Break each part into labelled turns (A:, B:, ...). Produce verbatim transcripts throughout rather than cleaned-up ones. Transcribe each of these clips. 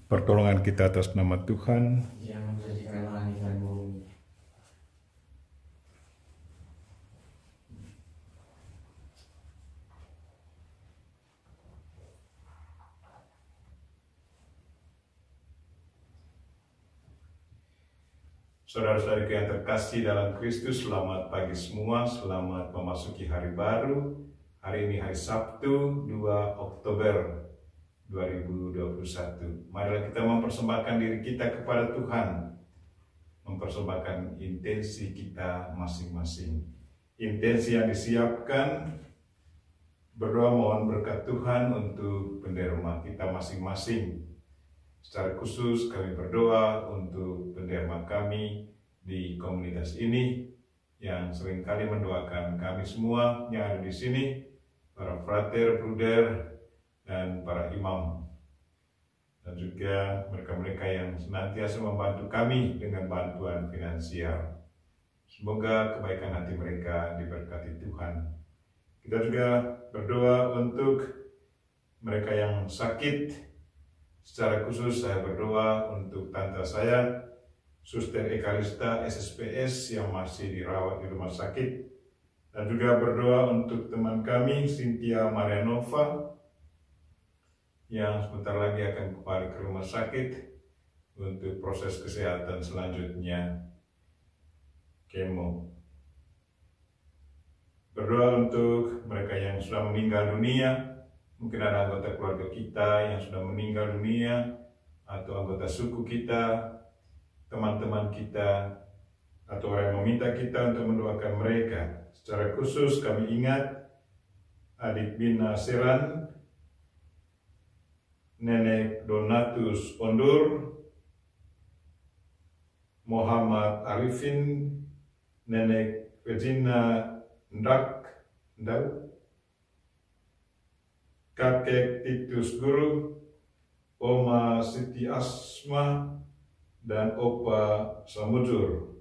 A: pertolongan kita atas nama Tuhan
B: yang menjadikan langit dan bumi.
A: Saudara-saudariku yang terkasih dalam Kristus, selamat pagi semua, selamat memasuki hari baru. Hari ini hari Sabtu, dua Oktober dua ribu dua puluh satu. Marilah kita mempersembahkan diri kita kepada Tuhan, mempersembahkan intensi kita masing-masing. Intensi yang disiapkan, berdoa mohon berkat Tuhan untuk bendera rumah kita masing-masing. Secara khusus kami berdoa untuk pendeta kami di komunitas ini yang seringkali mendoakan kami semua yang ada di sini, para frater, bruder, dan para imam, dan juga mereka-mereka yang senantiasa membantu kami dengan bantuan finansial. Semoga kebaikan hati mereka diberkati Tuhan. Kita juga berdoa untuk mereka yang sakit. Secara khusus saya berdoa untuk tante saya, Suster Ekalista S S P S yang masih dirawat di rumah sakit, dan juga berdoa untuk teman kami Cynthia Marianova yang sebentar lagi akan kembali ke rumah sakit untuk proses kesehatan selanjutnya, kemo. Berdoa untuk mereka yang sudah meninggal dunia. Mungkin ada anggota keluarga kita yang sudah meninggal dunia, atau anggota suku kita, teman-teman kita, atau orang yang meminta kita untuk mendoakan mereka. Secara khusus kami ingat adik Bina Seran, Nenek Donatus Ondur, Muhammad Arifin, Nenek Virginia Ndak, Ndau, kakek Titus Guru, Oma Siti Asma, dan Opa Samujur.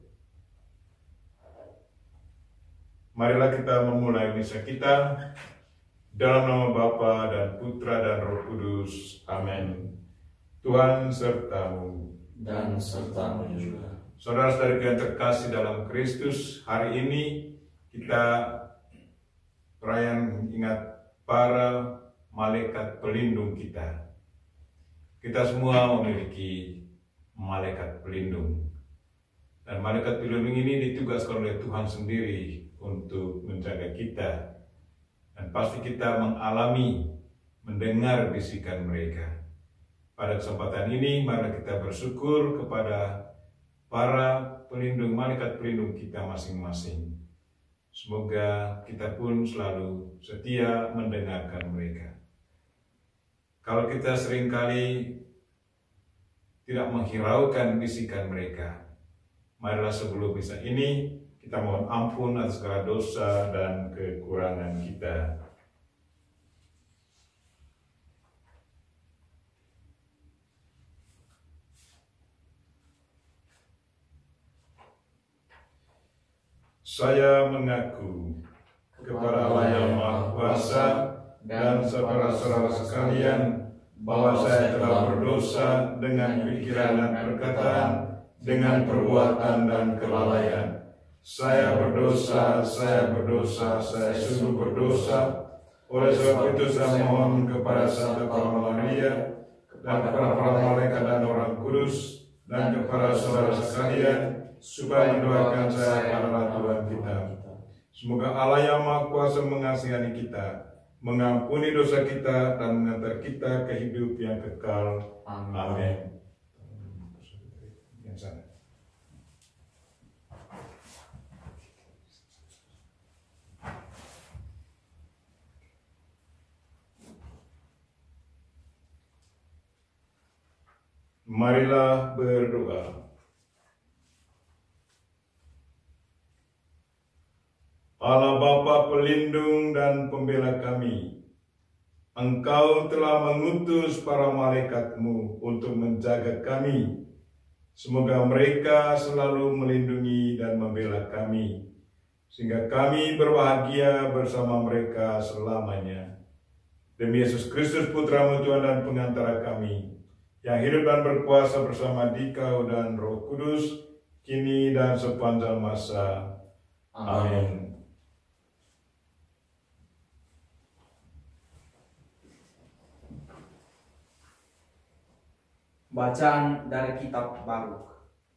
A: Marilah kita memulai misa kita dalam nama Bapa dan Putra dan Roh Kudus. Amin. Tuhan sertamu
B: Dan sertamu juga.
A: Saudara-saudari yang terkasih dalam Kristus, hari ini kita perayaan ingat para malaikat pelindung kita. Kita semua memiliki malaikat pelindung. Dan malaikat pelindung ini ditugaskan oleh Tuhan sendiri untuk menjaga kita. Dan pasti kita mengalami, mendengar bisikan mereka. Pada kesempatan ini, mari kita bersyukur kepada para pelindung, malaikat pelindung kita masing-masing. Semoga kita pun selalu setia mendengarkan mereka. Kalau kita seringkali tidak menghiraukan bisikan mereka, marilah sebelum misa ini kita mohon ampun atas segala dosa dan kekurangan kita. Saya mengaku kepada Allah yang Maha Kuasa dan saudara-saudara sekalian bahwa saya telah berdosa dengan pikiran dan perkataan, dengan perbuatan dan kelalaian. Saya berdosa, saya berdosa, saya sungguh berdosa. Oleh sebab itu saya mohon kepada Santa Maria dan kepada para malaikat dan orang kudus dan kepada saudara sekalian supaya mendoakan saya pada Tuhan kita. Semoga Allah yang Maha Kuasa mengasihani kita, mengampuni dosa kita, dan mengantar kita ke hidup yang kekal. Amin. Yang sana. Marilah berdoa. Allah Bapa pelindung dan pembela kami, Engkau telah mengutus para malaikat-Mu untuk menjaga kami. Semoga mereka selalu melindungi dan membela kami, sehingga kami berbahagia bersama mereka selamanya. Demi Yesus Kristus Putra-Mu Tuhan dan pengantara kami, yang hidup dan berkuasa bersama Dikau dan Roh Kudus, kini dan sepanjang masa. Amin.
C: Bacaan dari kitab Baruk.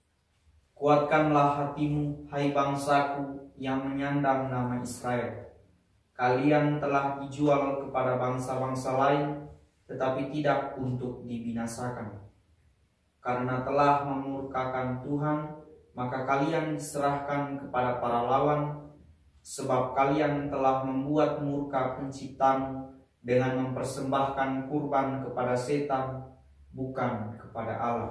C: Kuatkanlah hatimu, hai bangsaku yang menyandang nama Israel. Kalian telah dijual kepada bangsa-bangsa lain, tetapi tidak untuk dibinasakan. Karena telah memurkakan Tuhan, maka kalian diserahkan kepada para lawan, sebab kalian telah membuat murka penciptamu dengan mempersembahkan kurban kepada setan, bukan kepada Allah.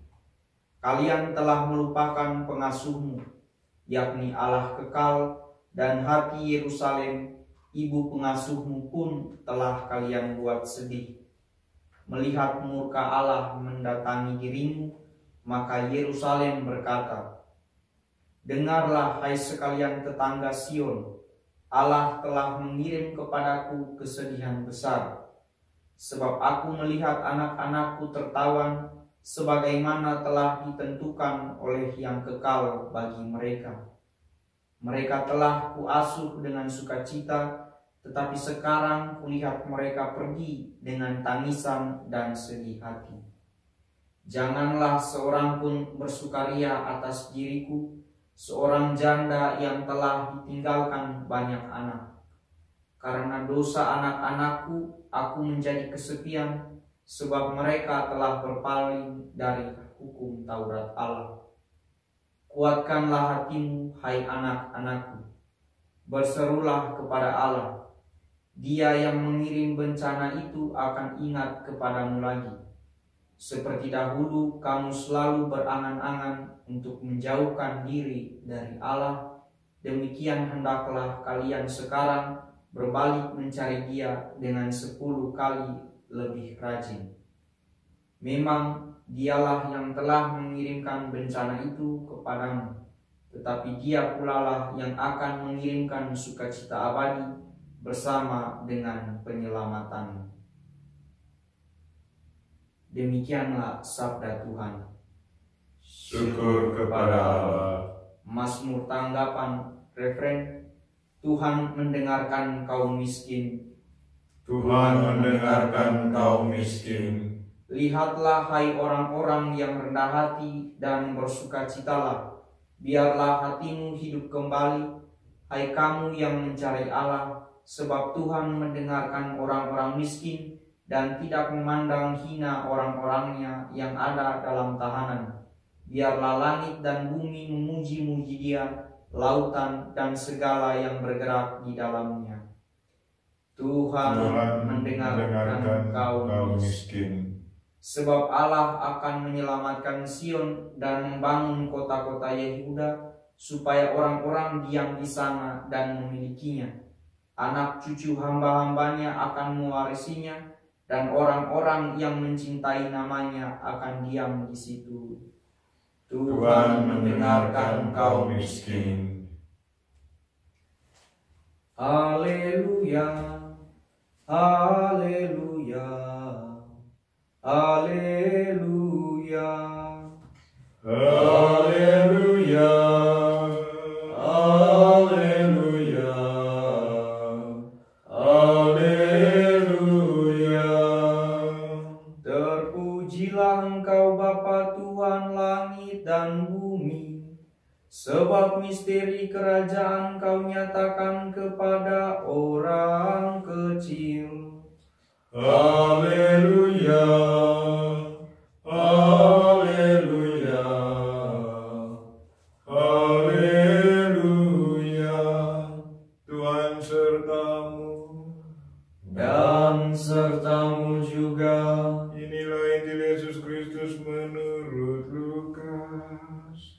C: Kalian telah melupakan pengasuhmu, yakni Allah kekal, dan hati Yerusalem, ibu pengasuhmu pun telah kalian buat sedih. Melihat murka Allah mendatangi dirimu, maka Yerusalem berkata, dengarlah hai sekalian tetangga Sion, Allah telah mengirim kepadaku kesedihan besar. Sebab aku melihat anak-anakku tertawan, sebagaimana telah ditentukan oleh yang kekal bagi mereka. Mereka telah kuasuh dengan sukacita, tetapi sekarang kulihat mereka pergi dengan tangisan dan sedih hati. Janganlah seorang pun bersukaria atas diriku, seorang janda yang telah ditinggalkan banyak anak. Karena dosa anak-anakku, aku menjadi kesepian, sebab mereka telah berpaling dari hukum Taurat Allah. Kuatkanlah hatimu, hai anak-anakku. Berserulah kepada Allah. Dia yang mengirim bencana itu akan ingat kepadamu lagi. Seperti dahulu, kamu selalu berangan-angan untuk menjauhkan diri dari Allah. Demikian hendaklah kalian sekarang berbalik mencari Dia dengan sepuluh kali lebih rajin. Memang Dialah yang telah mengirimkan bencana itu kepadamu, tetapi Dia pula lah yang akan mengirimkan sukacita abadi bersama dengan penyelamatanmu. Demikianlah sabda Tuhan.
A: Syukur kepada Allah.
C: Mazmur tanggapan refren. Tuhan mendengarkan kaum miskin.
A: Tuhan mendengarkan kaum miskin.
C: Lihatlah hai orang-orang yang rendah hati dan bersukacitalah. Biarlah hatimu hidup kembali, hai kamu yang mencari Allah, sebab Tuhan mendengarkan orang-orang miskin dan tidak memandang hina orang-orangnya yang ada dalam tahanan. Biarlah langit dan bumi memuji-muji Dia, lautan dan segala yang bergerak di dalamnya. Tuhan,
A: Tuhan
C: mendengarkan,
A: mendengarkan
C: kaum
A: kaum
C: miskin.
A: miskin.
C: Sebab Allah akan menyelamatkan Sion dan membangun kota-kota Yehuda, supaya orang-orang diam di sana dan memilikinya. Anak cucu hamba-hambanya akan mewarisinya, dan orang-orang yang mencintai namanya akan diam di situ.
A: Tuhan mendengarkan kaum miskin.
C: Haleluya, haleluya, haleluya,
A: Haleluya, haleluya, haleluya.
C: Terpujilah Engkau Bapa Tuhan langit dan bumi, sebab misteri kerajaan Kau nyatakan kepada orang kecil.
A: Haleluya, haleluya, haleluya. Tuhan sertamu
C: Dan sertamu juga.
A: Inilah Injil Yesus Kristus menurut Lukas.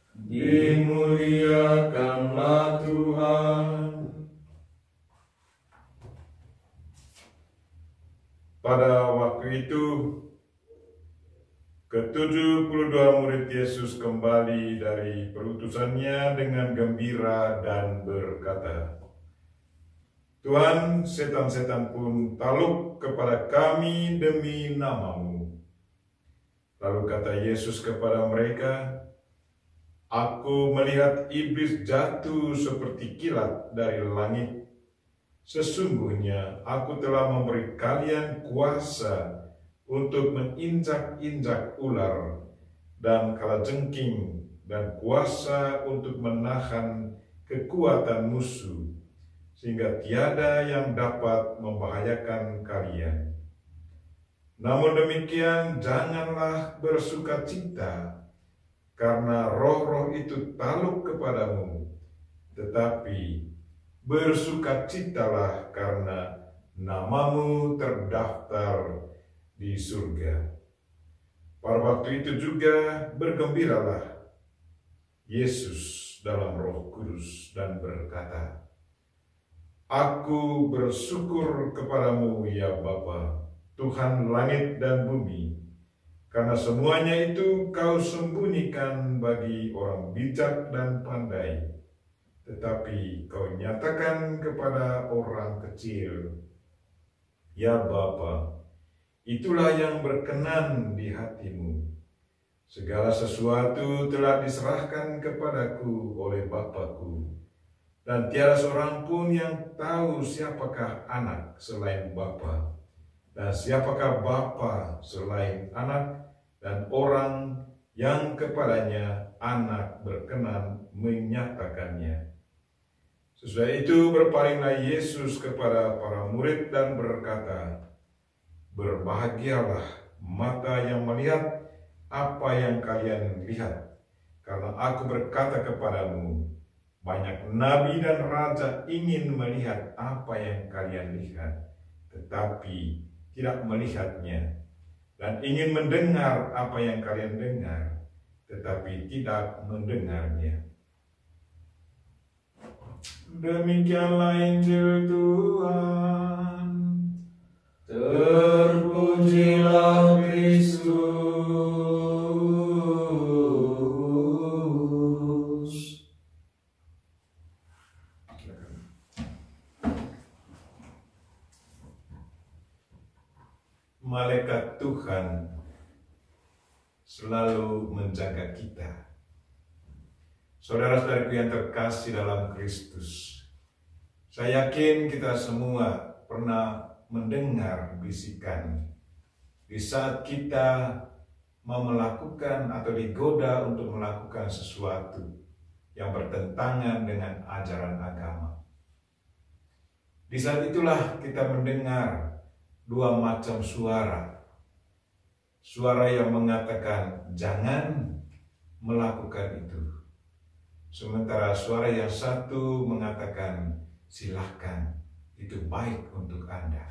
A: Dimuliakanlah Tuhan. Pada waktu itu, ketujuh puluh dua murid Yesus kembali dari perutusannya dengan gembira dan berkata, Tuhan, setan-setan pun takluk kepada kami demi namamu. Lalu kata Yesus kepada mereka, "Aku melihat iblis jatuh seperti kilat dari langit. Sesungguhnya aku telah memberi kalian kuasa untuk menginjak-injak ular dan kalajengking, dan kuasa untuk menahan kekuatan musuh, sehingga tiada yang dapat membahayakan kalian. Namun demikian, janganlah bersukacita, karena roh-roh itu takluk kepadamu, tetapi bersukacitalah karena namamu terdaftar di surga." Pada waktu itu juga bergembiralah Yesus dalam Roh Kudus dan berkata, "Aku bersyukur kepadamu ya Bapa, Tuhan langit dan bumi, karena semuanya itu kau sembunyikan bagi orang bijak dan pandai, tetapi kau nyatakan kepada orang kecil. Ya Bapa, itulah yang berkenan di hatimu. Segala sesuatu telah diserahkan kepadaku oleh Bapakku, dan tiada seorang pun yang tahu siapakah anak selain Bapa, dan siapakah Bapa selain anak, dan orang yang kepadanya anak berkenan menyatakannya." Sesudah itu berpalinglah Yesus kepada para murid dan berkata, "Berbahagialah mata yang melihat apa yang kalian lihat, karena aku berkata kepadamu, banyak nabi dan raja ingin melihat apa yang kalian lihat, tetapi tidak melihatnya, dan ingin mendengar apa yang kalian dengar, tetapi tidak mendengarnya." Demikianlah Injil Tuhan.
B: Terpujilah Kristus.
A: Malaikat Tuhan selalu menjaga kita. Saudara-saudariku yang terkasih dalam Kristus, saya yakin kita semua pernah mendengar bisikan di saat kita mau melakukan atau digoda untuk melakukan sesuatu yang bertentangan dengan ajaran agama. Di saat itulah kita mendengar dua macam suara. Suara yang mengatakan jangan melakukan itu. Sementara suara yang satu mengatakan silakan, itu baik untuk Anda.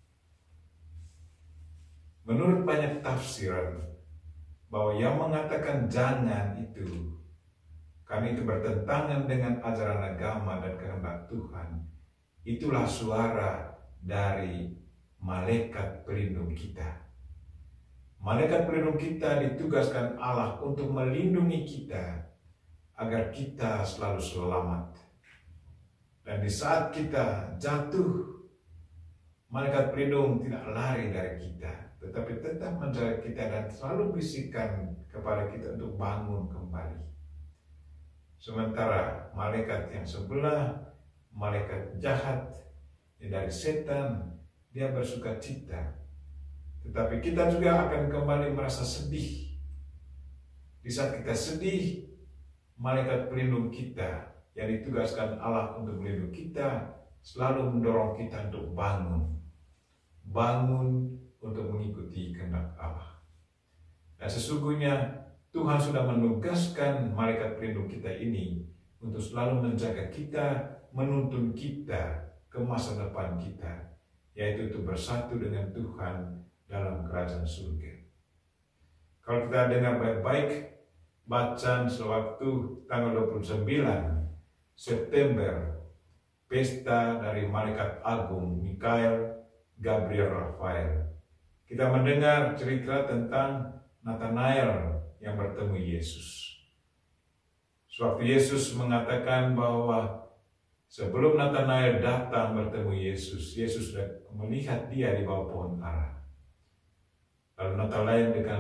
A: Menurut banyak tafsiran, bahwa yang mengatakan jangan itu, karena itu bertentangan dengan ajaran agama dan kehendak Tuhan, itulah suara dari malaikat pelindung kita. Malaikat pelindung kita ditugaskan Allah untuk melindungi kita, agar kita selalu selamat. Dan di saat kita jatuh, malaikat pelindung tidak lari dari kita, tetapi tetap menjaga kita dan selalu bisikan kepada kita untuk bangun kembali. Sementara malaikat yang sebelah, malaikat jahat yang dari setan, dia bersuka cita. Tetapi kita juga akan kembali merasa sedih. Di saat kita sedih, malaikat pelindung kita yang ditugaskan Allah untuk melindungi kita selalu mendorong kita untuk bangun. Bangun untuk mengikuti kehendak Allah. Dan sesungguhnya Tuhan sudah menugaskan malaikat pelindung kita ini untuk selalu menjaga kita, menuntun kita ke masa depan kita, yaitu untuk bersatu dengan Tuhan dalam kerajaan surga. Kalau kita dengar baik-baik bacaan sewaktu tanggal dua puluh sembilan September, pesta dari malaikat agung Mikael, Gabriel, Rafael. Kita mendengar cerita tentang Nathanael yang bertemu Yesus. Sewaktu Yesus mengatakan bahwa sebelum Nathanael datang bertemu Yesus, Yesus sudah melihat dia di bawah pohon ara. Lalu Nathanael dengan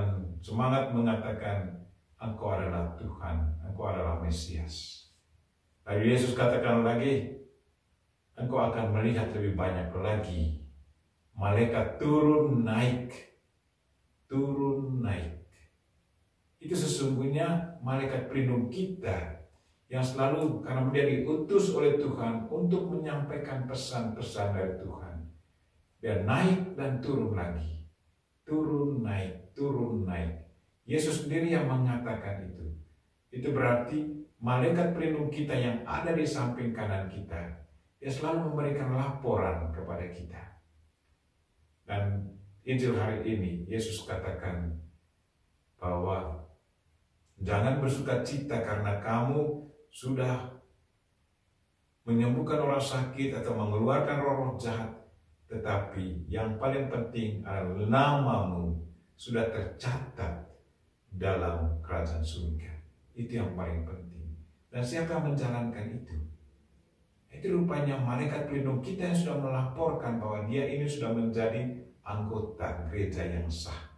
A: semangat mengatakan, Engkau adalah Tuhan, Engkau adalah Mesias. Lalu Yesus katakan lagi, Engkau akan melihat lebih banyak lagi malaikat turun naik, turun naik. Itu sesungguhnya malaikat pelindung kita yang selalu, karena dia diutus oleh Tuhan untuk menyampaikan pesan-pesan dari Tuhan. Dia naik dan turun lagi, turun naik, turun naik. Yesus sendiri yang mengatakan itu. Itu berarti malaikat pelindung kita yang ada di samping kanan kita, dia selalu memberikan laporan kepada kita. Dan Injil hari ini, Yesus katakan bahwa jangan bersuka cita karena kamu sudah menyembuhkan orang sakit atau mengeluarkan roh-roh jahat, tetapi yang paling penting adalah namamu sudah tercatat dalam kerajaan surga. Itu yang paling penting. Dan siapa yang menjalankan itu? Itu rupanya malaikat pelindung kita yang sudah melaporkan bahwa dia ini sudah menjadi anggota gereja yang sah.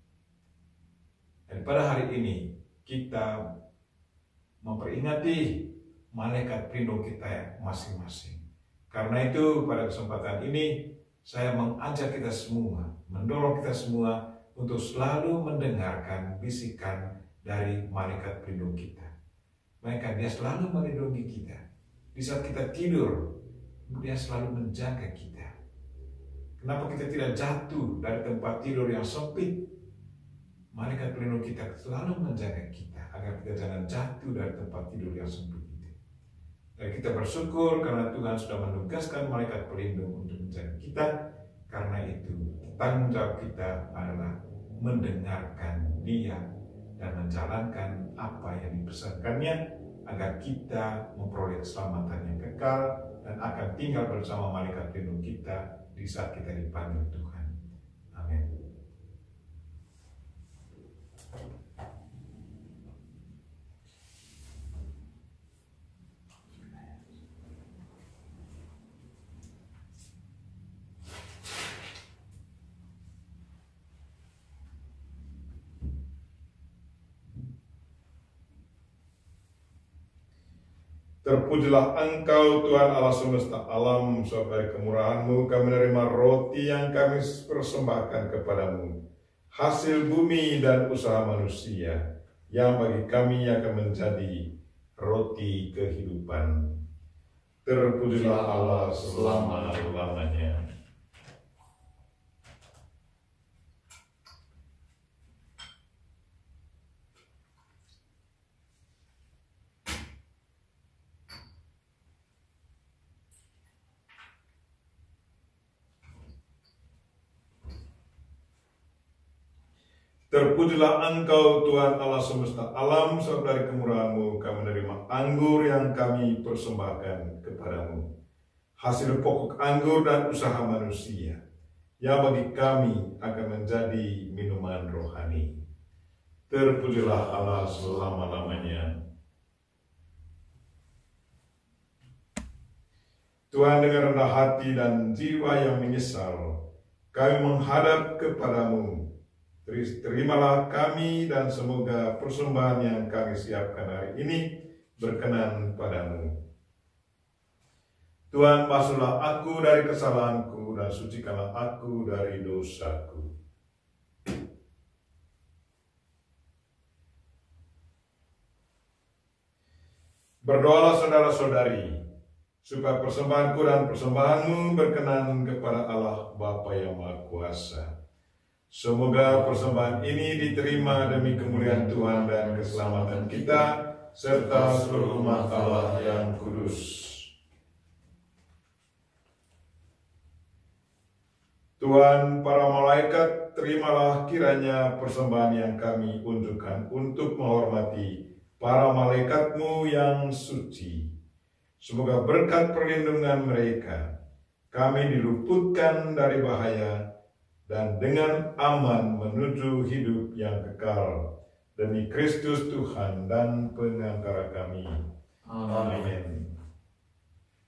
A: Dan pada hari ini kita memperingati malaikat pelindung kita masing-masing. Karena itu pada kesempatan ini saya mengajak kita semua, mendorong kita semua untuk selalu mendengarkan bisikan dari malaikat pelindung kita. Maka dia selalu melindungi kita. Di saat kita tidur, dia selalu menjaga kita. Kenapa kita tidak jatuh dari tempat tidur yang sempit? Malaikat pelindung kita selalu menjaga kita agar kita jangan jatuh dari tempat tidur yang sempit itu. Dan kita bersyukur karena Tuhan sudah menugaskan malaikat pelindung untuk menjaga kita. Karena itu tanggung jawab kita adalah mendengarkan dia dan menjalankan apa yang dipesankannya, agar kita memperoleh keselamatan yang kekal dan akan tinggal bersama malaikat pelindung kita di saat kita dipanggil Tuhan. Amin. Terpujilah Engkau Tuhan Allah semesta alam, sebab dari kemurahan-Mu kami menerima roti yang kami persembahkan kepadamu, hasil bumi dan usaha manusia, yang bagi kami akan menjadi roti kehidupan. Terpujilah Allah selama-lamanya. Terpujilah Engkau Tuhan Allah semesta alam, sebab dari kemurahan-Mu kami menerima anggur yang kami persembahkan kepadamu, hasil pokok anggur dan usaha manusia, yang bagi kami akan menjadi minuman rohani. Terpujilah Allah selama-lamanya. Tuhan, dengan rendah hati dan jiwa yang menyesal, kami menghadap kepadamu. Terimalah kami dan semoga persembahan yang kami siapkan hari ini berkenan padamu. Tuhan, basuhlah aku dari kesalahanku dan sucikanlah aku dari dosaku. Berdoalah saudara-saudari, supaya persembahanku dan persembahanmu berkenan kepada Allah Bapa yang Maha Kuasa. Semoga persembahan ini diterima demi kemuliaan Tuhan dan keselamatan kita, serta seluruh umat Allah yang kudus. Tuhan, para malaikat, terimalah kiranya persembahan yang kami unjukkan untuk menghormati para malaikat-Mu yang suci. Semoga berkat perlindungan mereka, kami diluputkan dari bahaya, dan dengan aman menuju hidup yang kekal, demi Kristus Tuhan dan pengantara kami. Amin.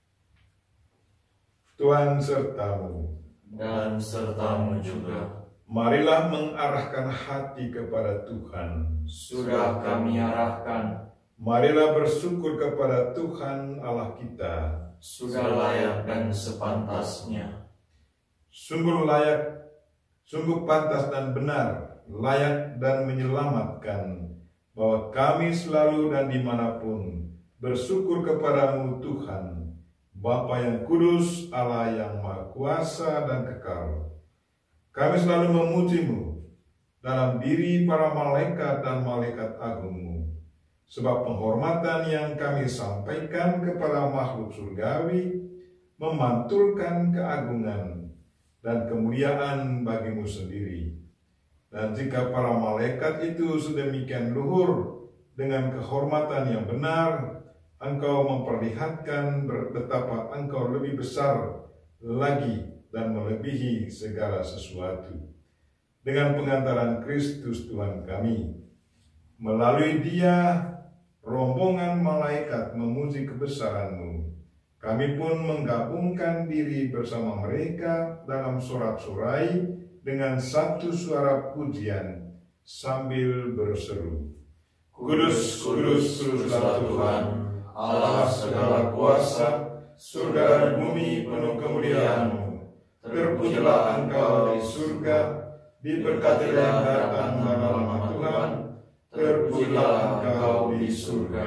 A: Tuhan sertamu,
B: dan sertamu juga.
A: Marilah mengarahkan hati kepada Tuhan.
B: Sudah kami arahkan.
A: Marilah bersyukur kepada Tuhan Allah kita.
B: Sudah layak dan sepantasnya.
A: Sungguh layak, sungguh pantas dan benar, layak dan menyelamatkan, bahwa kami selalu dan dimanapun bersyukur kepadamu Tuhan, Bapa yang kudus, Allah yang maha kuasa dan kekal. Kami selalu memujimu dalam diri para malaikat dan malaikat agungmu, sebab penghormatan yang kami sampaikan kepada makhluk surgawi memantulkan keagungan dan kemuliaan bagimu sendiri. Dan jika para malaikat itu sedemikian luhur dengan kehormatan yang benar, engkau memperlihatkan betapa engkau lebih besar lagi dan melebihi segala sesuatu. Dengan pengantaran Kristus Tuhan kami, melalui Dia rombongan malaikat memuji kebesaran-Mu. Kami pun menggabungkan diri bersama mereka dalam sorak-sorai dengan satu suara pujian sambil berseru, Kudus, kudus, kuduslah Tuhan, Allah segala kuasa, surga dan bumi penuh kemuliaan-Mu. Terpujilah Engkau di surga, diberkatilah yang datang dalam nama Tuhan, terpujilah Engkau di surga.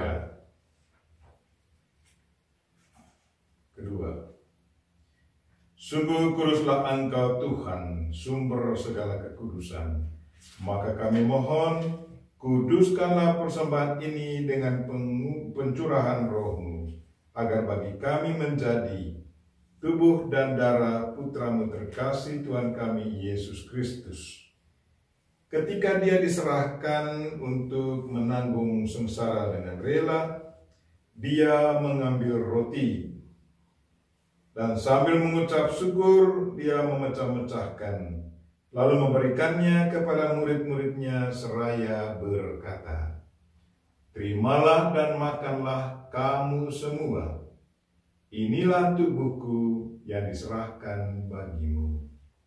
A: Kedua, sungguh kuduslah Engkau Tuhan, sumber segala kekudusan. Maka kami mohon, kuduskanlah persembahan ini dengan pencurahan Roh-Mu, agar bagi kami menjadi tubuh dan darah Putra-Mu terkasih Tuhan kami Yesus Kristus. Ketika Dia diserahkan untuk menanggung sengsara dengan rela, Dia mengambil roti, dan sambil mengucap syukur, Dia memecah-mecahkan, lalu memberikannya kepada murid-muridnya seraya berkata, Terimalah dan makanlah kamu semua. Inilah tubuhku yang diserahkan bagimu.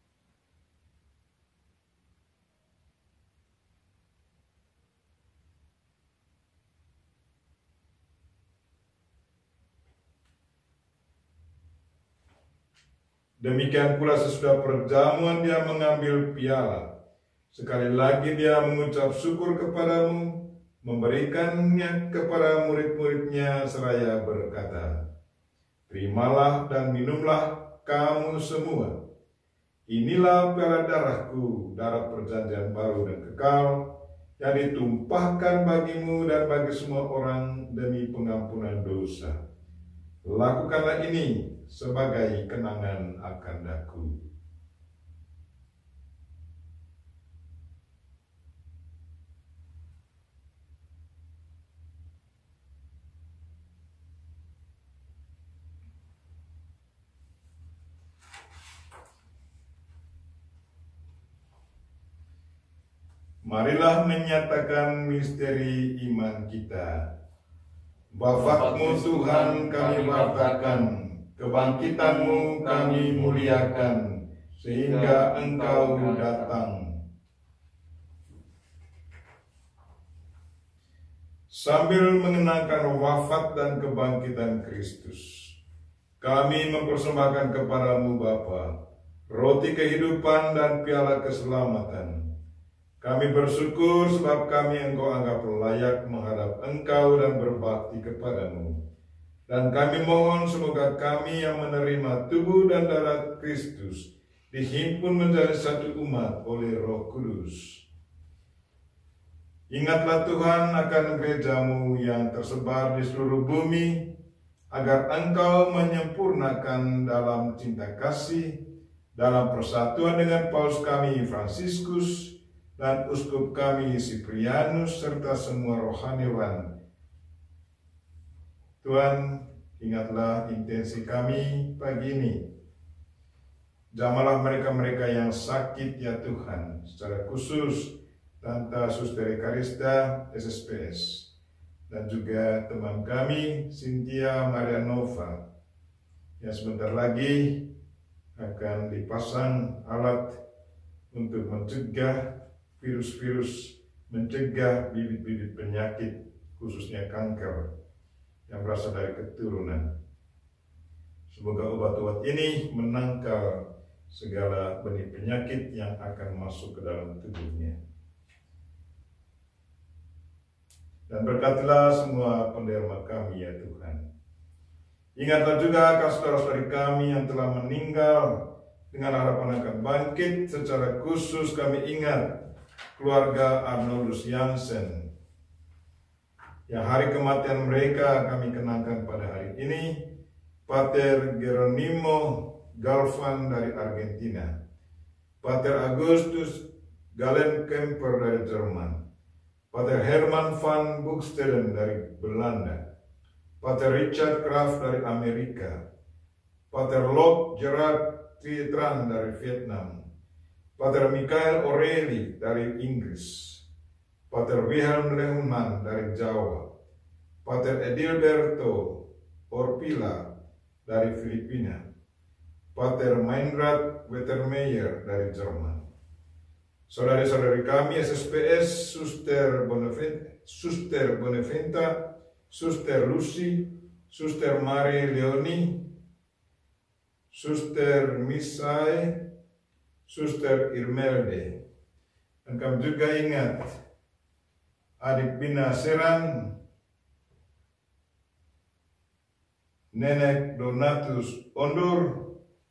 A: Demikian pula sesudah perjamuan Dia mengambil piala. Sekali lagi Dia mengucap syukur kepadamu, memberikannya kepada murid-muridnya seraya berkata, Terimalah dan minumlah kamu semua. Inilah piala darahku, darah perjanjian baru dan kekal, yang ditumpahkan bagimu dan bagi semua orang demi pengampunan dosa. Lakukanlah ini sebagai kenangan akan Aku. Marilah menyatakan misteri iman kita. Wafatmu Tuhan kami wartakan, kebangkitan-Mu kami muliakan, sehingga Engkau datang. Sambil mengenangkan wafat dan kebangkitan Kristus, kami mempersembahkan kepada-Mu Bapa, roti kehidupan dan piala keselamatan. Kami bersyukur sebab kami Engkau anggap layak menghadap Engkau dan berbakti kepada-Mu. Dan kami mohon semoga kami yang menerima tubuh dan darah Kristus dihimpun menjadi satu umat oleh Roh Kudus. Ingatlah Tuhan akan gereja-Mu yang tersebar di seluruh bumi, agar Engkau menyempurnakan dalam cinta kasih, dalam persatuan dengan Paus kami Fransiskus, dan uskup kami Siprianus serta semua rohaniwan. Tuhan, ingatlah intensi kami pagi ini. Jamalah mereka-mereka yang sakit ya Tuhan, secara khusus Tante Suster Ekarista S S P S, dan juga teman kami Cynthia Marianova yang sebentar lagi akan dipasang alat untuk mencegah virus-virus, mencegah bibit-bibit penyakit, khususnya kanker yang berasal dari keturunan. Semoga obat-obat ini menangkal segala benih penyakit yang akan masuk ke dalam tubuhnya. Dan berkatilah semua penderma kami ya Tuhan. Ingatlah juga akan saudara-saudari kami yang telah meninggal dengan harapan akan bangkit. Secara khusus kami ingat keluarga Arnoldus Jansen yang hari kematian mereka kami kenangkan pada hari ini. Pater Geronimo Galvan dari Argentina, Pater Augustus Galen Kemper dari Jerman, Pater Herman van Buxteden dari Belanda, Pater Richard Kraft dari Amerika, Pater Lok Gerard Trietran dari Vietnam, Pater Michael O'Reilly dari Inggris, Pater Wilhelm Lehmann dari Jawa, Pater Edilberto Orpila dari Filipina, Pater Meinrad Wettermeyer dari Jerman. Saudari-saudari kami S S P S, Suster Bonaventa, Suster Bonaventa, Suster Lucy, Suster Marie Leoni, Suster Misai, Suster Irmelde. Dan kami juga ingat adik Bina Seran, Nenek Donatus Ondur,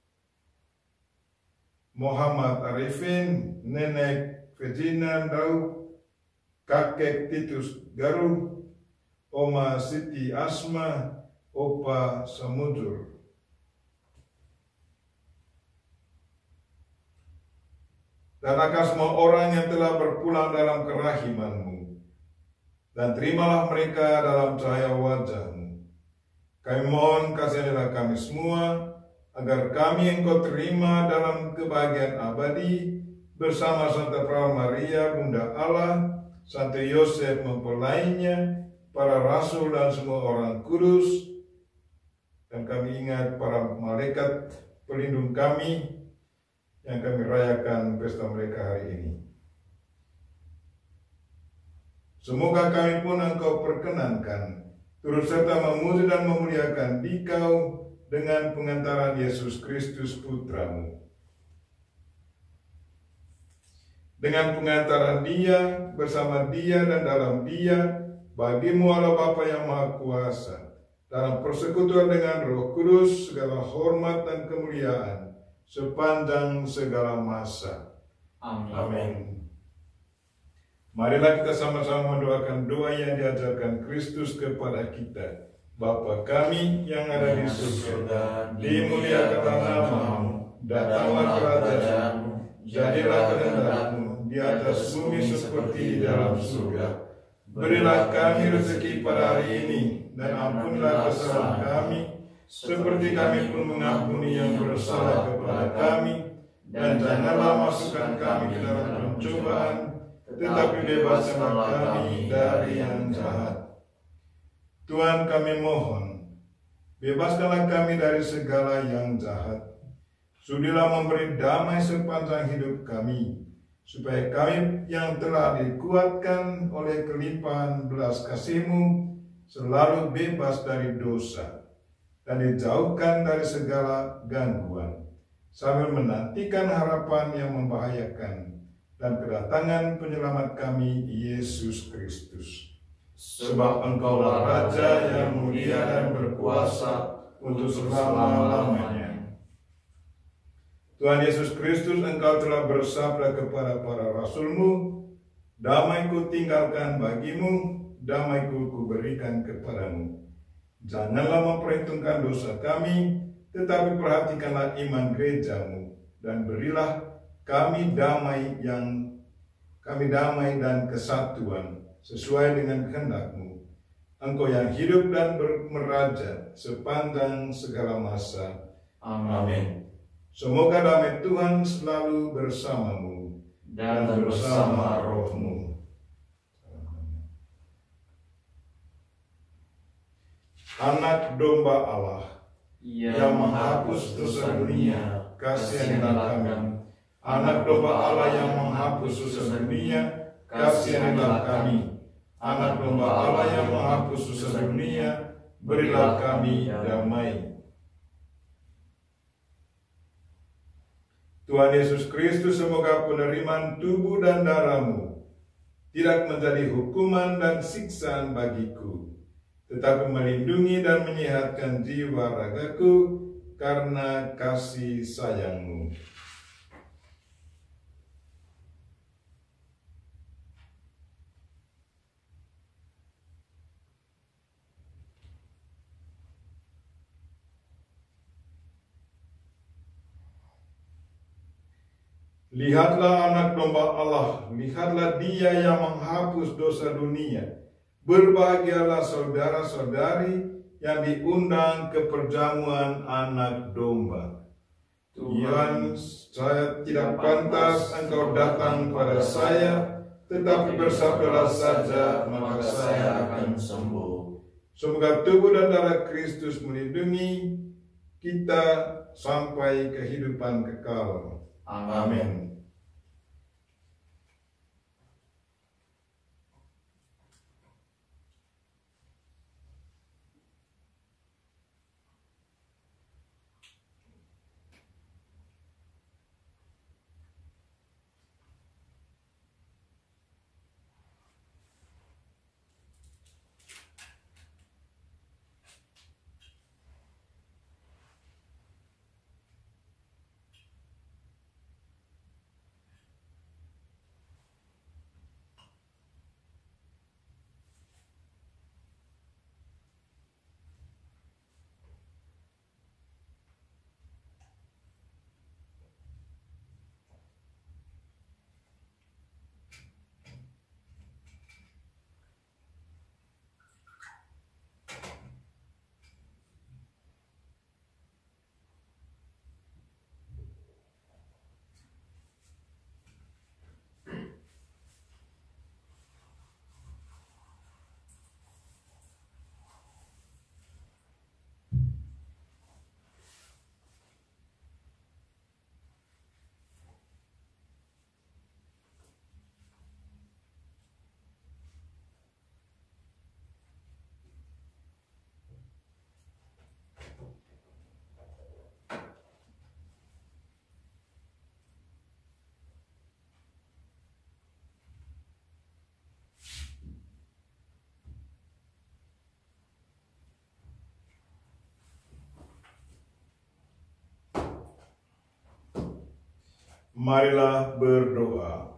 A: Muhammad Arifin, Nenek Regina Dau, Kakek Titus Garu, Oma Siti Asma, Opa Samujur. Dan akan semua orang yang telah berpulang dalam kerahiman-Mu, dan terimalah mereka dalam cahaya wajah-Mu. Kami mohon kasihanilah kami semua, agar kami Engkau terima dalam kebahagiaan abadi bersama Santa Perawan Maria, Bunda Allah, Santo Yosef mempelainya, para rasul dan semua orang kudus. Dan kami ingat para malaikat pelindung kami yang kami rayakan pesta mereka hari ini. Semoga kami pun Engkau perkenankan turut serta memuji dan memuliakan Dikau dengan pengantaran Yesus Kristus Putra-Mu. Dengan pengantaran Dia, bersama Dia dan dalam Dia, bagi-Mu Allah Bapa yang Maha Kuasa, dalam persekutuan dengan Roh Kudus, segala hormat dan kemuliaan sepanjang segala masa.
B: Amin.
A: Amin. Marilah kita sama-sama mendoakan doa yang diajarkan Kristus kepada kita. Bapa kami yang ada di surga, dimuliakanlah nama-Mu, datanglah kerajaan-Mu, jadilah kehendak-Mu di atas bumi seperti di dalam surga. Berilah kami rezeki pada hari ini, dan ampunilah kesalahan kami, seperti kami pun mengampuni yang bersalah kepada kami, dan janganlah masukkan kami ke dalam pencobaan, tetapi bebaskanlah kami dari yang jahat. Tuhan, kami mohon, bebaskanlah kami dari segala yang jahat. Sudilah memberi damai sepanjang hidup kami, supaya kami yang telah dikuatkan oleh kelimpahan belas kasih-Mu selalu bebas dari dosa dan dijauhkan dari segala gangguan, sambil menantikan harapan yang membahayakan dan kedatangan penyelamat kami, Yesus Kristus. Sebab Engkaulah Raja yang mulia dan berkuasa untuk selama-lamanya. Tuhan Yesus Kristus, Engkau telah bersabda kepada para rasul-Mu, damai-Ku tinggalkan bagi-Mu, damai-Ku Kuberikan kepadamu. Janganlah memperhitungkan dosa kami, tetapi perhatikanlah iman gereja-Mu, dan berilah kami damai yang kami damai dan kesatuan sesuai dengan kehendak-Mu. Engkau yang hidup dan meraja sepanjang segala masa.
B: Amin.
A: Semoga damai Tuhan selalu bersama-Mu dan, dan bersama roh-Mu. Anak domba Allah yang menghapus dosa dunia, kasihilah kami. Anak domba Allah yang menghapus dosa dunia, kasihanilah kami. Anak domba Allah yang menghapus dosa dunia, berilah kami damai. Tuhan Yesus Kristus, semoga penerimaan tubuh dan darah-Mu tidak menjadi hukuman dan siksaan bagiku, tetapi melindungi dan menyehatkan jiwa ragaku karena kasih sayang-Mu. Lihatlah anak domba Allah, lihatlah Dia yang menghapus dosa dunia. Berbahagialah saudara-saudari yang diundang ke perjamuan anak domba. Tuhan, saya tidak pantas Engkau datang pada saya, tetapi bersabdalah saja, maka saya akan sembuh. Semoga tubuh dan darah Kristus melindungi kita sampai kehidupan kekal. Amin. Marilah berdoa.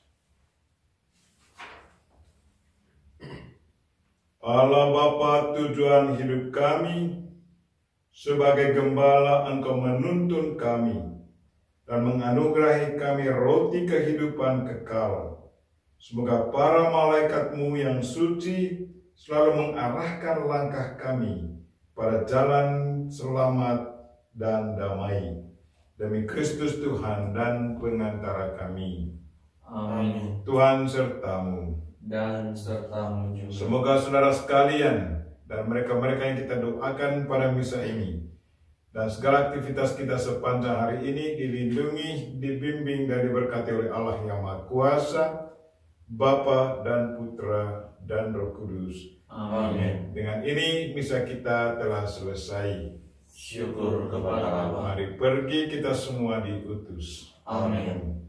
A: Allah Bapa, tujuan hidup kami, sebagai gembala Engkau menuntun kami dan menganugerahi kami roti kehidupan kekal. Semoga para malaikat-Mu yang suci selalu mengarahkan langkah kami pada jalan selamat dan damai. Demi Kristus Tuhan dan pengantara kami.
B: Amin.
A: Tuhan serta-Mu.
B: Dan serta-Mu juga.
A: Semoga saudara sekalian dan mereka-mereka yang kita doakan pada misa ini dan segala aktivitas kita sepanjang hari ini dilindungi, dibimbing dan diberkati oleh Allah yang Maha Kuasa, Bapa dan Putra dan Roh Kudus.
B: Amin.
A: Dengan ini misa kita telah selesai.
B: Syukur kepada Allah.
A: Mari pergi kita semua diutus.
B: Amin.